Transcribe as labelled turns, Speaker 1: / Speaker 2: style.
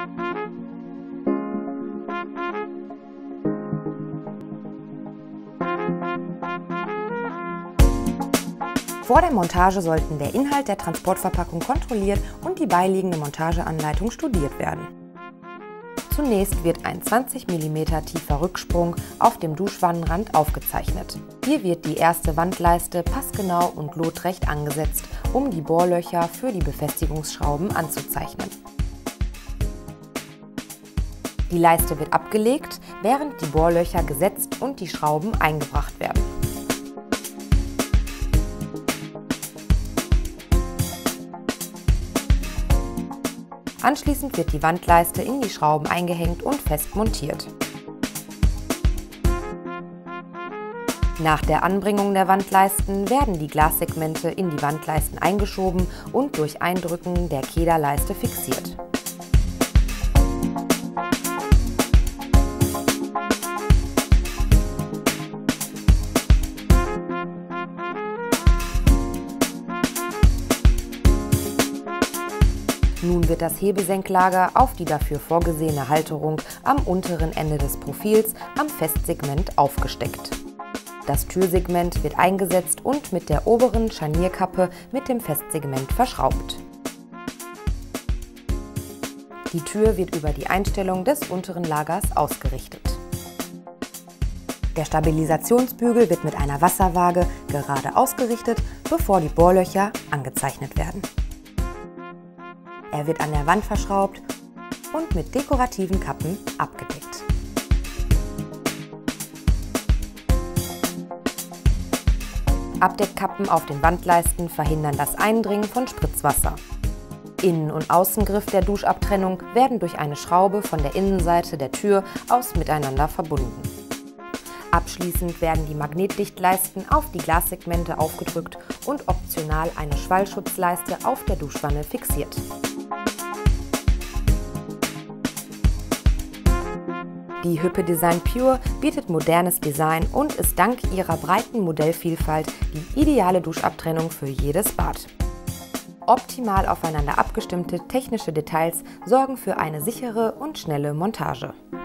Speaker 1: Vor der Montage sollten der Inhalt der Transportverpackung kontrolliert und die beiliegende Montageanleitung studiert werden. Zunächst wird ein 20 mm tiefer Rücksprung auf dem Duschwannenrand aufgezeichnet. Hier wird die erste Wandleiste passgenau und lotrecht angesetzt, um die Bohrlöcher für die Befestigungsschrauben anzuzeichnen. Die Leiste wird abgelegt, während die Bohrlöcher gesetzt und die Schrauben eingebracht werden. Anschließend wird die Wandleiste in die Schrauben eingehängt und fest montiert. Nach der Anbringung der Wandleisten werden die Glassegmente in die Wandleisten eingeschoben und durch Eindrücken der Kederleiste fixiert. Nun wird das Hebesenklager auf die dafür vorgesehene Halterung am unteren Ende des Profils am Festsegment aufgesteckt. Das Türsegment wird eingesetzt und mit der oberen Scharnierkappe mit dem Festsegment verschraubt. Die Tür wird über die Einstellung des unteren Lagers ausgerichtet. Der Stabilisationsbügel wird mit einer Wasserwaage gerade ausgerichtet, bevor die Bohrlöcher angezeichnet werden. Er wird an der Wand verschraubt und mit dekorativen Kappen abgedeckt. Abdeckkappen auf den Wandleisten verhindern das Eindringen von Spritzwasser. Innen- und Außengriff der Duschabtrennung werden durch eine Schraube von der Innenseite der Tür aus miteinander verbunden. Abschließend werden die Magnetdichtleisten auf die Glassegmente aufgedrückt und optional eine Schwallschutzleiste auf der Duschwanne fixiert. Die Hüppe Design Pure bietet modernes Design und ist dank ihrer breiten Modellvielfalt die ideale Duschabtrennung für jedes Bad. Optimal aufeinander abgestimmte technische Details sorgen für eine sichere und schnelle Montage.